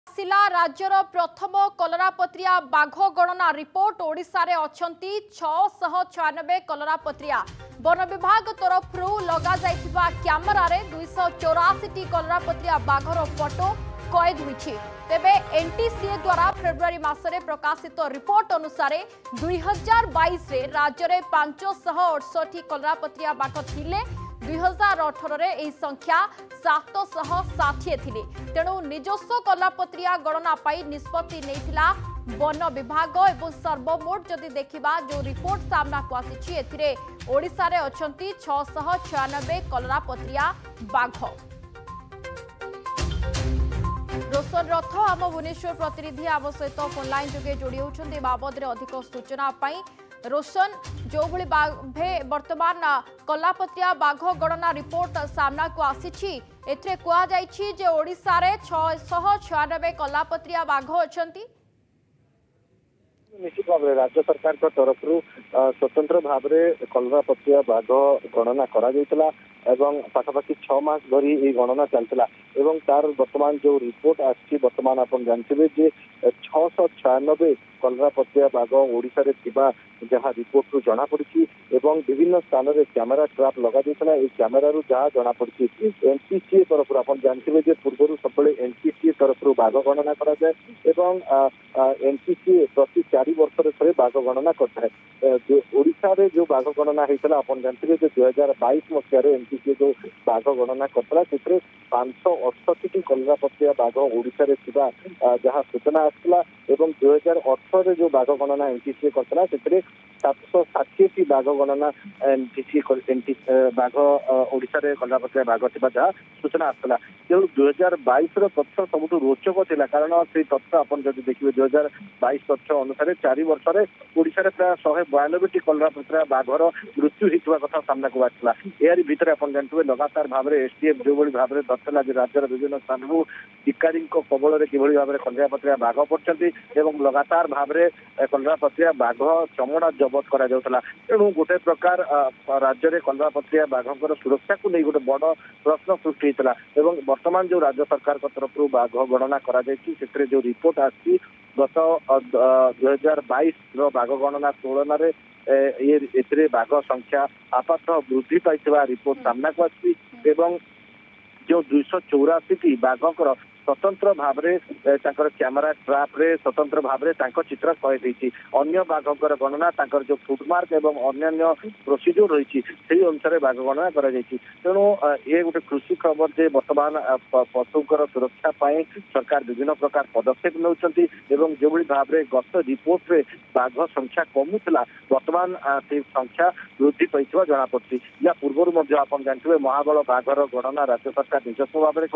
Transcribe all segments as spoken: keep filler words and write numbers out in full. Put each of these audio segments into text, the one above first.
आसिला राज्यर प्रथम कलरापत्रिया बाघ गणना रिपोर्ट ओडिशा रे अछंती छह सौ छियानवे कलरापत्रिया वन विभाग तरफ लगा जाइथिबा कैमरा रे दो सौ चौरासी टी कलरापत्रिया बाघर फोटो कैद होइछि। तेबे एनटीसीए द्वारा फेब्रुआरी मासरे प्रकाशित रिपोर्ट अनुसार दुई हजार बाईस रे राज्य में पांच सौ अड़सठ कलरापत्रिया बाघ थिले। दुई हजार अठर रे एही संख्या सात सौ षाठी थिले। तेणु निजस्व कलरापत्रिया गणना पाई निष्पत्ति नेइथिला वन विभाग एवं सर्वमोट जदि देखिबा जो रिपोर्ट सामना को आसीछि एथिरे ओडिशा रे अछंती छह सौ छियानवे कलरापत्रिया बाघ। रोशन रथ आम भुवनेश्वर प्रतिनिधि आम सहित फोनलाइन जोगे जोड़ी होती बाबद में अधिक सूचना पाई। रोशन जो भली भावे वर्तमान कलापत्रिया बाघ गणना रिपोर्ट सामना को आसी एथिरे कुआ जाइछि जे ओडिशा रे छह सौ छियानवे कलापत्रिया बाघ अछंती। निश्चित भाव राज्य सरकार तरफ स्वतंत्र भाव कलरापत्रिया बाघ गणना करा जायतिला एवं पाखापाखि छह मास धरी ये गणना चलता एवं तार वर्तमान जो रिपोर्ट आसी वर्तमान आप जानते जे छह सौ छियानबे कलरापत्रिया बाघ ओडिशा रे थिबा जहाँ रिपोर्ट रु जना पड़ी एवं विभिन्न स्थान में कैमेरा ट्राप लगा जाइछला। ए कैमेरा रु जहाँ जना पड़ी एनटीसीए तरफ आप जानते जे पूर्व सब एनटीसीए तरफ बाघ गणना करा जाए एवं एनटीसीए प्रति चारि वर्ष थे बाघ गणना करता है। ओडिशा रे जो बाघ गणना होता आप जानते दुई हजार बैश मसीह एनटीसीए जो बाघ गणना करता से पांच सौ अड़सठ कलरापत्रिया बाघ ओडिशा रे थिबा जहाँ सूचना आसला एवं दुई हजार अठर जो बाघ गणना एनटीसीए करता से सात सौ षाठी बाघ गणना एनटीसीए बाघ ओडिशा रे कलरापत्रिया बाघ थिबा जहाँ सूचना आसला। तेणु दुई हजार बैश तथ्य सबुठ रोचक थिला कारण से तथ्य आप देखिए दुई हजार बैश तथ्य अनुसार चारि वर्ष में ओडिशा रे प्राय शहे बयानबे टी कलरापत्रिया बाघर मृत्यु होता कथा सामना को आसला। यार भितर आप जानते लगातार भाव में एसटीएफ जो भाव में दर्शाला राज्यर विभिन्न स्थान शिकारी कबल में किभली भाव में कलरापत्रिया बाघ पड़ते लगातार भाव में कलरापत्रिया बाघ चमड़ा जबत करा जाउतला। तेणु गोटे प्रकार राज्य में कलरापत्रिया बाघर सुरक्षा को नहीं गोटे बड़ प्रश्न सृष्टि होता एवं वर्तमान जो राज्य सरकार तरफ बाघ गणना करा जायछि सेतरे जो रिपोर्ट आछि गत दुई हजार बैश बाघ गणना तुलन में ये बाघ संख्या आपातः वृद्धि पाई रिपोर्ट सामना को आछि एवं जो दुई सौ चौरासी बाघर स्वतंत्र भाव कैमेरा ट्राप रे स्वतंत्र भाव चित्र कैद होती अन्य बाघर गणना जो फुटमार्क एवं अन्य प्रोसीजर रही से अनुसार बाघ गणना करा जायछि। तेणु ये गोटे खुशी खबर जे वर्तमान पशुकर सुरक्षा पाई सरकार विभिन्न प्रकार पदक्षेप नौचंती एवं जो भाव में गत रिपोर्ट रे बाघ संख्या कमुला वर्तमान से संख्या वृद्धि पाई जना पड़ी। या पूर्व आप जानते महाबल बाघर गणना राज्य सरकार निजस्व भाव में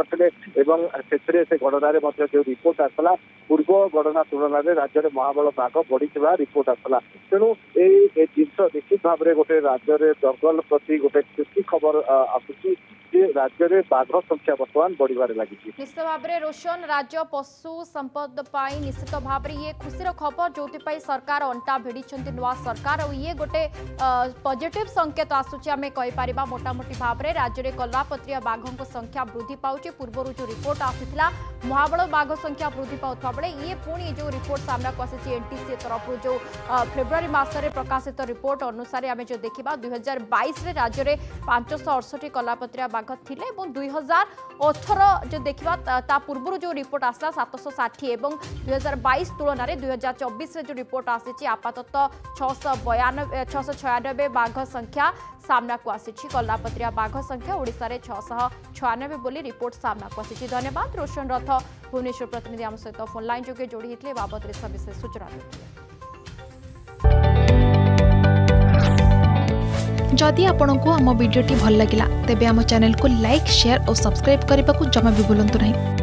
करते से गणना जो रिपोर्ट आसला पूर्व गणना तुलन में राज्य में महाबल बाघ बढ़ी रिपोर्ट आसला। तेणु ये जिन निश्चित भाव में गोटे राज्य में जंगल प्रति गोटे खुशी खबर आसुची राज्य में बाघ संख्या वर्तमान बढ़िबार लगी। निश्चित भाव में रोशन राज्य पशु संपद पाई निश्चित भाव में ये खुशीर खबर जो सरकार अंटा भिड़ी नुआ सरकार और ये गोटे पॉजिटिव संकेत आसूची आम कहीपर मोटामोटी भाव में राज्य में कलरापत्रिया बाघों संख्या वृद्धि पाउची। पूर्व जो रिपोर्ट आसीथिला महाबल बाघ संख्या वृद्धि पाउथबा बेले ये पुणी जो रिपोर्ट सामना को आसी एनटीसीए तरफ जो फेब्रुआरी मासरे प्रकाशित रिपोर्ट अनुसार आम जो देखा दुई हजार बैश राज्य में पांच सौ अड़सठ कलरापत्रिया बाघ थिले एवं दुई हजार अठर जो देखा ता पूर्व जो रिपोर्ट आसला सात सौ षाठी एवं दुई हजार बैश तुलन में दुई हजार चौबीस जो रिपोर्ट आसी आपातत छःश बयानबे छःश छयानबे बाघ संख्या सामना को आसी कलरापत्रिया बाघ संख्या ओडिशा रे छः सौ छियानबे बोली रिपोर्ट सामना को आसी। धन्यवाद रोशन रथ भुवनेश्वर प्रतिनिधि आम सहित फोनलाइन जोगे जोड़ी होते बाबद सविशेष सूचना देते। जदि आपंक आम भिडी भल लगा तेब आम चैनल को लाइक शेयर और सब्सक्राइब करने को जमा भी भूलु नहीं।